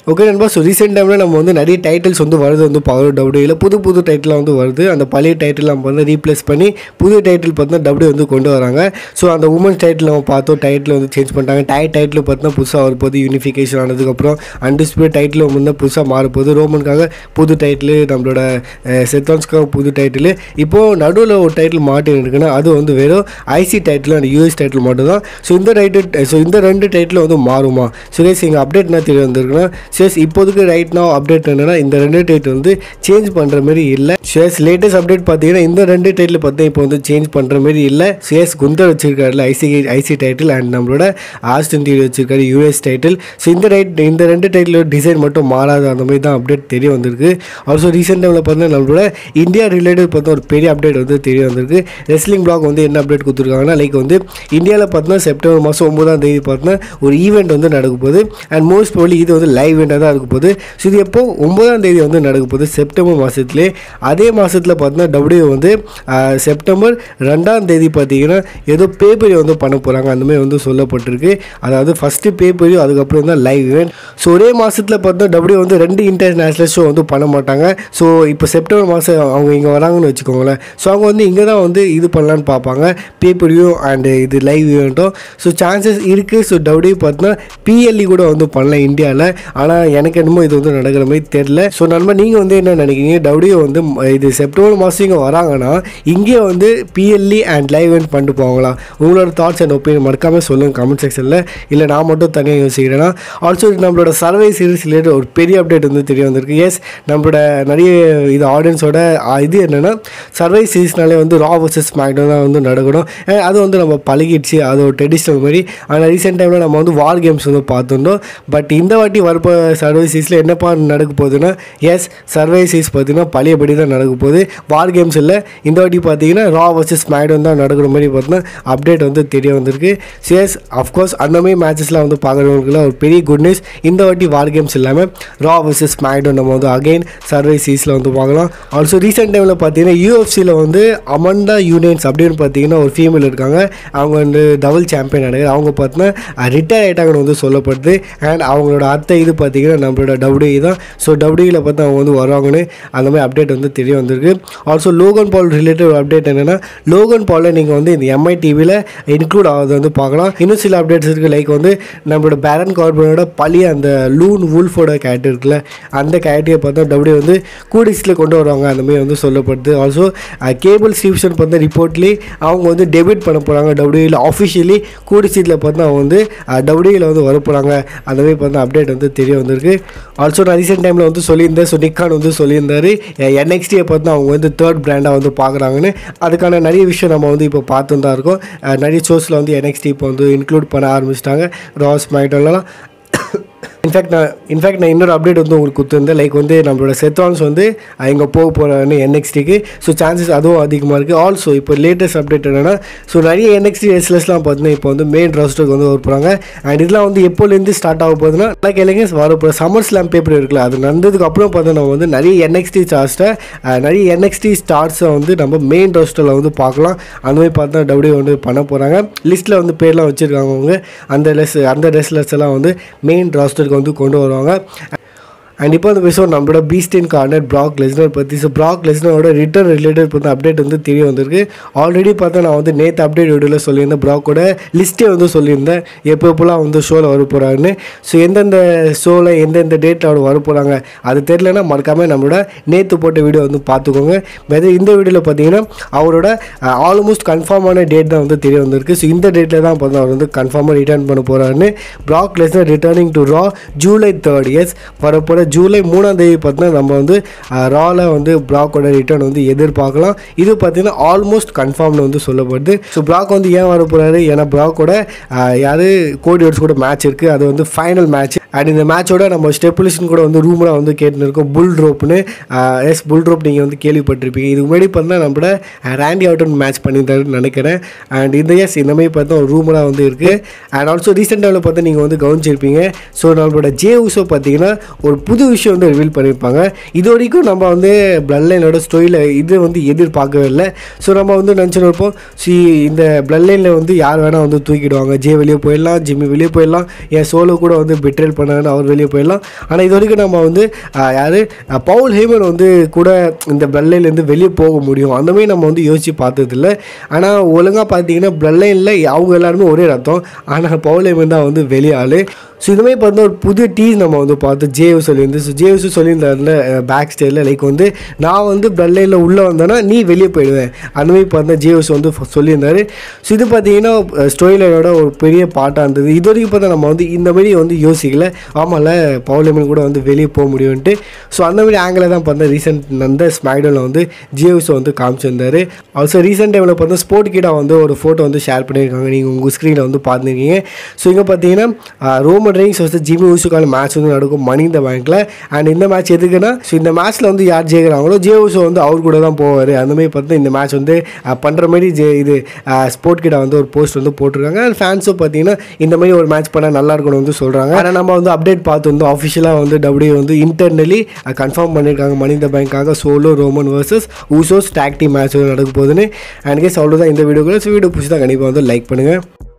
Okay நண்பா. So recent டைமில் நம்ம வந்து நிறைய டைட்டில்ஸ் வந்து வருது வந்து பவர் டபிள்யூல புது டைட்டிலாக வந்து வருது. அந்த பழைய டைட்டில் நம்ம வந்து ரீப்ளேஸ் பண்ணி புது டைட்டில் பார்த்தீங்கன்னா டபிள்யூ வந்து கொண்டு வராங்க. ஸோ அந்த உமன்ஸ் டைட்டில் நம்ம பார்த்தோம், டைட்டில் வந்து சேஞ்ச் பண்ணிட்டாங்க. டைட்டில் பார்த்தீங்கன்னா புதுசாக வரப்போது, யூனிஃபிகேஷன் ஆனதுக்கப்புறம் அன்டிஸ்பியூட் டைட்டில் வந்து புதுசாக மாறப்போகுது. ரோமனுக்காக புது டைட்டில், நம்மளோட செத்தான்ஸ்க்காக புது டைட்டில். இப்போது நடுவில் ஒரு டைட்டில் மாட்டி இருக்குன்னா அது வந்து வெறும் IC title and US title மட்டும் தான். ஸோ இந்த ரெண்டு டைட்டில் வந்து மாறுமா? சுரேஷ் இங்கே அப்டேட் என்ன தெரிய வந்திருக்குன்னா, சேஸ் இப்போதுக்கு ரைட் நோ அப்டேட் என்னன்னா இந்த ரெண்டு டைட்டில் வந்து சேஞ்ச் பண்ணுற மாதிரி இல்லை. சேஸ் லேட்டஸ்ட் அப்டேட் பார்த்தீங்கன்னா இந்த ரெண்டு டைட்டில் பார்த்தீங்கன்னா இப்போ வந்து சேஞ்ச் பண்ணுற மாதிரி இல்லை. சேஸ் குந்தர் வச்சிருக்காருல ஐசி டைட்டில் அண்ட் நம்மளோட ஆஸ்டின் தியரி வச்சிருக்காரு யூஎஸ் டைட்டில். ஸோ இந்த ரெண்டு டைட்டிலோட டிசைன் மட்டும் மாறாது, அந்த மாதிரி தான் அப்டேட் தெரிய வந்திருக்கு. ஆல்சோ ரீசெண்ட் டைமில் பார்த்தீங்கன்னா நம்மளோட இந்தியா ரிலேட்டட் பார்த்தா ஒரு பெரிய அப்டேட் வந்து தெரிய வந்திருக்கு. ரெஸ்லிங் பிளாக் வந்து என்ன அப்டேட் கொடுத்துருக்காங்கன்னா, லைக் வந்து இந்தியாவில் பார்த்தீங்கன்னா செப்டம்பர் மாதம் 9ஆம் தேதி பார்த்தீங்கன்னா ஒரு ஈவெண்ட் வந்து நடக்க போகுது. அண்ட் மோஸ்ட் ப்ராபபிலி இது வந்து லைவ் ஈவெண்ட்டாக தான் இருக்க போகுது. ஸோ இது எப்போ 9ஆம் தேதி வந்து நடக்க போகுது, செப்டம்பர் மாதத்துலேயே. அதே மாதத்தில் பார்த்தீங்கன்னா டபிள்யூ வந்து செப்டம்பர் 2ஆம் தேதி பார்த்தீங்கன்னா ஏதோ பேப்பரி வந்து பண்ண போகிறாங்க, அந்தமாதிரி வந்து சொல்லப்பட்டிருக்கு. அதாவது ஃபஸ்ட்டு பேப்பரி, அதுக்கப்புறம் தான் லைவ் ஈவெண்ட். ஸோ ஒரே மாதத்தில் பார்த்தா டபிள்யூ வந்து 2 இன்டர்நேஷ்னல் ஷோ வந்து பண்ண மாட்டாங்க. ஸோ இப்போ செப்டம்பர் மாதம் அவங்க இங்கே வராங்கன்னு வச்சுக்கோங்களேன். ஸோ அவங்க வந்து இங்கே தான் வந்து இது பண்ணலான்னு பார்ப்பாங்க, பேப்பரியும் அண்டு இது லைவ் ஈவெண்ட்டும். ஸோ சான்சஸ் இருக்குது. ஸோ டபிள்யூ பார்த்தீங்கன்னா பிஎல்இ கூட வந்து பண்ணல இந்தியாவில். ஆனால் எனக்கு என்னமோ இது வந்து நடக்கிற மாதிரி தெரில. ஸோ நண்பா நீங்கள் வந்து என்ன நினைக்கிறீங்க? டபிள்யூ வந்து இது செப்டம்பர் மாதம் இங்கே வராங்கன்னா இங்கே வந்து பிஎல்இ அண்ட் லைவ் ஈவெண்ட் பண்ணிட்டு போவாங்களா? உங்களோட தாட்ஸ் அண்ட் ஒப்பீனியன் மறக்காமல் சொல்லுங்கள் கமெண்ட் செக்ஷனில். இல்லை நான் மட்டும் தனியாக யோசிக்கிறேன்னா. ஆல்சோ நம்மளோட சர்வே சீரிஸ் ரிலேட்டட் ஒரு பெரிய அப்டேட் வந்து தெரிய வந்திருக்கு. எஸ், நம்மளோட நிறைய இது ஆடியன்ஸோட இது என்னென்னா, சர்வே சீரிஸ்னாலே வந்து ரா வர்சஸ் ஸ்மாக்டவுன் தான் வந்து நடக்கணும். அது வந்து நம்ம பழகிடுச்சு, அது ஒரு ட்ரெடிஷ்னல் மாதிரி. ஆனால் ரீசெண்ட் டைமில் நம்ம வந்து வார் கேம்ஸ் வந்து பார்த்துருந்தோம். பட் இந்த வாட்டி வரப்போ சர்வே சீரிஸில் என்னப்பா நடக்க போகுதுன்னா, எஸ் சர்வே சீரிஸ் பார்த்தீங்கன்னா பழையபடி தான் நடக்க போகுது, வார் கேம்ஸ் இல்லை. இந்த வாட்டி பார்த்தீங்கன்னா ரா வர்சஸ் ஸ்மாக்டவுன் தான் நடக்கிற மாதிரி பார்த்தீங்கன்னா அப்டேட் வந்து தெரிய வந்திருக்கு. எஸ் அஃப்கோர்ஸ் அந்த மாதிரி மேட்சஸ்லாம் வந்து பார்க்குறவங்களுக்குலாம் ஒரு பெரிய குட் நியூஸ். இந்த வாட்டி வார் கேம்ஸ் இல்லாமல் ரா வர்சஸ் ஸ்மாக்டவுன் நம்ம வந்து அகைன் சர்வே சீரிஸில் வந்து பார்க்கலாம். ஆல்சோ ரீசெண்ட் டைமில் பார்த்தீங்கன்னா யூஎஃப்சியில் வந்து அமண்டா யூனியன்ஸ் அப்படின்னு பார்த்தீங்கன்னா ஒரு ஃபீமேல் இருக்காங்க. அவங்க வந்து டபுள் சாம்பியன் நடக்குது. அவங்க பார்த்தீங்கன்னா ரிட்டையர் ஆகிட்டாங்கன்னு வந்து சொல்லப்படுது. அண்ட் அவங்களோட அத்தை இது பார்த்தீங்கன்னா நம்மளோட டபிள்யூஇ தான். ஸோ டபிள்யூஇயில் பார்த்து அவங்க வந்து வருவாங்கன்னு அந்த மாதிரி அப்டேட் வந்து தெரிய வந்திருக்கு. Also Logan Paul related update என்னென்னா, லோகன் பாலில் நீங்கள் வந்து இந்த MITBயில் இன்க்ளூட் ஆகுது வந்து பார்க்கலாம். இன்னும் சில அப்டேட்ஸ் இருக்குது. லைக் வந்து நம்மளோட பேரன் கார்பனோட பழைய அந்த லூன் வூல்ஃபோட கேரக்டர் இருக்குல்ல, அந்த கேரக்டரை பார்த்தா டபிள்யூ வந்து கூடிஸில் கொண்டு வருவாங்க அந்த மாதிரி வந்து சொல்லப்படுது. ஆல்சோ கேபிள் ஸ்டீவ்சன் பார்த்தா ரிப்போர்ட்லி அவங்க வந்து டெபியூட் பண்ண போகிறாங்க டபிள்யூஇயில் ஆஃபிஷியலி. கூடிஸில் பார்த்தா அவங்க வந்து டபிள்யூஇயில் வந்து வர போகிறாங்க அந்த மாதிரி பார்த்தா அப்டேட் வந்து தெரிய வந்திருக்கு. ஆல்சோ நான் ரீசெண்ட் டைமில் வந்து சொல்லியிருந்தேன், ஸோ நிக்கான் வந்து சொல்லியிருந்தாரு NXTயை பார்த்து அவங்க வந்து தேர்ட் பிராண்டாக வந்து பார்க்குறாங்கன்னு. அதுக்கான நிறைய விஷயம் நம்ம வந்து இப்போ பார்த்து தான் இருக்கோம். நிறைய ஷோஸில் வந்து NXT இப்போ வந்து இன்க்ளூட் பண்ண ஆரம்பிச்சிட்டாங்க, ரா ஸ்மாக்டவுன்லாம். இன்ஃபேக்ட் நான் இன்னொரு அப்டேட் வந்து உங்களுக்கு கொடுத்துருந்தேன். லைக் வந்து நம்மளோட செத்தான்ஸ் வந்து இங்கே போக போகிறாங்கன்னு NXTக்கு. ஸோ சான்சஸ் அதுவும் அதிகமாக இருக்குது. ஆல்சோ இப்போ லேட்டஸ்ட் அப்டேட் என்னென்னா, ஸோ நிறைய NXT ரெஸ்லர்ஸ்லாம் பார்த்தீங்கன்னா இப்போ வந்து மெயின் ராஸ்டருக்கு வந்து வர போகிறாங்க. அண்ட் இதெல்லாம் வந்து எப்போலேருந்து ஸ்டார்ட் ஆக போகுதுன்னா, லைக் இல்லைங்க வரப்போ சம்மர் ஸ்லாம் பேப்பர் இருக்குல்ல, அது நடந்ததுக்கு அப்புறம் பார்த்தா நம்ம வந்து நிறைய NXT ஸ்டார்ஸை வந்து நம்ம மெயின் ராஸ்டரில் வந்து பார்க்கலாம். அந்த மாதிரி பார்த்தா டபிள்யூ வந்து பண்ண போகிறாங்க. லிஸ்ட்டில் வந்து பேர்லாம் வச்சுருக்காங்க அவங்க. அந்த ரெஸ்லர்ஸ் எல்லாம் வந்து மெயின் ராஸ்டருக்கு வந்து கொண்டு வருவாங்க. அண்ட் இப்போ அந்த பேசுவோம் நம்மளோட பீஸ்டின் கார்னர் ப்ராக் லெஸ்னர் பற்றி. ஸோ ப்ராக் லெஸ்னரோட ரிட்டர்ன் ரிலேட்டட் பார்த்து அப்டேட் வந்து தெரிய வந்திருக்கு. ஆல்ரெடி பார்த்தா நான் வந்து நேற்று அப்டேட் வீடியோவில் சொல்லியிருந்தேன், ப்ராக்கோட லிஸ்ட்டே வந்து சொல்லியிருந்தேன் எப்போலாம் வந்து ஷோவில் வர போகிறாங்கன்னு. ஸோ எந்தெந்த ஷோவில் எந்தெந்த டேட்டில் அவர் வர போகிறாங்க அது தெரியலன்னா மறக்காமல் நம்மளோட நேற்று போட்ட வீடியோ வந்து பார்த்துக்கோங்க. இந்த வீடியோவில் பார்த்தீங்கன்னா அவரோட ஆல்மோஸ்ட் கன்ஃபார்மான டேட் தான் வந்து தெரிய வந்திருக்கு. ஸோ இந்த டேட்டில் தான் பார்த்தா அவர் வந்து கன்ஃபார்மாக ரிட்டர்ன் பண்ண போகிறாருன்னு. Brock Lesnar returning to Raw July 3rd. Yes வரப்போகிற ஜூலை 3ஆம் தேதி பார்த்தீங்கன்னா நம்ம வந்து ராவில் வந்து ப்ராக்கோட ரிட்டர்ன் வந்து எதிர்பார்க்கலாம். இது பார்த்தீங்கன்னா ஆல்மோஸ்ட் கன்ஃபார்ம்னு வந்து சொல்லப்படுது. ஸோ ப்ராக் வந்து ஏன் வர போகிறாரு? ஏன்னா ப்ராக்கோட கோடி ரோட்ஸ் கூட மேட்ச் இருக்குது, அது வந்து ஃபைனல் மேட்ச். அண்ட் இந்த மேட்சோட நம்ம ஸ்டெப்புலேஷன் கூட வந்து ரூமராக வந்து கேட்டுன்னு இருக்கோம், புல் ட்ரோப்னு. எஸ் புல் ட்ரோப் நீங்கள் வந்து கேள்விப்பட்டிருப்பீங்க. இதுக்கு முன்னாடி பார்த்தா நம்மளோட ரேண்டி ஆர்டன் மேட்ச் பண்ணியிருந்தாருன்னு நினைக்கிறேன். அண்ட் இந்த இந்த மாதிரி பார்த்தா ஒரு ரூமராக வந்து இருக்குது. அண்ட் ஆல்சோ ரீசெண்டாக பார்த்தா நீங்கள் வந்து கவனிச்சிருப்பீங்க. ஸோ நம்மளோட ஜே உசோ பார்த்தீங்கன்னா ஒரு புது விஷயம் வந்து ரிவீல் பண்ணியிருப்பாங்க. இது வரைக்கும் நம்ம வந்து பிளட் லைனோட ஸ்டோரியில் இது வந்து எதிர்பார்க்கவே இல்லை. ஸோ நம்ம வந்து நினச்சின்னு இருப்போம், இந்த பிளட் லைனில் வந்து யார் வேணால் வந்து தூக்கிடுவாங்க, ஜே வெளியே போயிடலாம், ஜிம்மி வெளியே போயிடலாம், என் சோலோ கூட வந்து பெட்ரேல் பண்ணாங்கன்னா அவர் வெளியே போயிடலாம். ஆனால் இது வரைக்கும் நம்ம வந்து யார் பவுல் ஹேமன் வந்து கூட இந்த பிளட் லைன்லேருந்து வெளியே போக முடியும் அந்த மாதிரி நம்ம வந்து யோசித்து பார்த்ததில்லை. ஆனால் ஒழுங்காக பார்த்தீங்கன்னா பிளட் லைனில் அவங்க எல்லாருமே ஒரே ரத்தம், ஆனால் பவுல் ஹேமன் தான் வந்து வெளியே ஆள். ஸோ இதுமாதிரி பார்த்தா ஒரு புது டீஸ் நம்ம வந்து பார்த்து ஜே சொல்லியிருந்து. ஸோ ஜே சொல்லியிருந்தாருல பேக் ஸ்டேஜில் லைக் வந்து நான் வந்து பிளட் லைனில் உள்ளே வந்தேன்னா நீ வெளியே போயிடுவேன் அந்த மாதிரி பார்த்தா ஜே வந்து சொல்லியிருந்தார். ஸோ இது பார்த்தீங்கன்னா ஸ்டோரி லைனோட ஒரு பெரிய பாட்டாக இருந்தது. இது வரைக்கும் பார்த்தா நம்ம வந்து இந்த மாதிரி வந்து யோசிக்கல, ஆமாம்ல பவுல் ஹேமன் கூட வந்து வெளியே போக முடியும்ன்ட்டு. ஸோ அந்த மாதிரி ஆங்கிளில் தான் பார்த்தா ரீசெண்ட் அந்த ஸ்மாக்டவுனில் வந்து ஜே வந்து காமிச்சிருந்தார். ஆல்சோ ரீசெண்ட் டைமில் பார்த்தா ஸ்போர்ட் கிட்டா வந்து ஒரு ஃபோட்டோ வந்து ஷேர் பண்ணியிருக்காங்க, நீங்கள் உங்கள் ஸ்க்ரீனில் வந்து பார்த்துருக்கீங்க. ஸோ இங்கே பார்த்தீங்கன்னா ரோமன் ரெயின்ஸ் வர்சஸ் ஜிம்மி ஊசோக்கான மேட்ச் வந்து நடக்கும் மணி இந்த பேங்க்கில். அண்ட் இந்த மேட்ச் எதுக்குன்னா ஸோ இந்த மேட்ச்சில் வந்து யார் ஜெயிக்கிறாங்களோ ஜே ஊசோ வந்து அவர் கூட தான் போவார். அந்தமாதிரி பார்த்து இந்த மேட்ச் வந்து பண்ணுற மாதிரி இது ஸ்போர்ட் கிட்ட வந்து ஒரு போஸ்ட் வந்து போட்டிருக்காங்க. அண்ட் ஃபேன்ஸும் பார்த்தீங்கன்னா இந்த மாதிரி ஒரு மேட்ச் பண்ணால் நல்லா இருக்கும்னு வந்து சொல்கிறாங்க. ஆனால் நம்ம வந்து அப்டேட் பார்த்து வந்து ஆஃபிஷியலாக வந்து டபிள்யூ வந்து இன்டர்னலி கன்ஃபார்ம் பண்ணியிருக்காங்க மணி இந்த பேங்க்காக Solo Roman versus Usos tag team match வந்து நடக்க போகுதுன்னு. அண்ட் கேஸ் அவ்வளோதான் இந்த வீடியோக்குள்ள. ஸோ வீடியோ பிடிச்சி தான் கண்டிப்பாக வந்து லைக் பண்ணுங்கள்.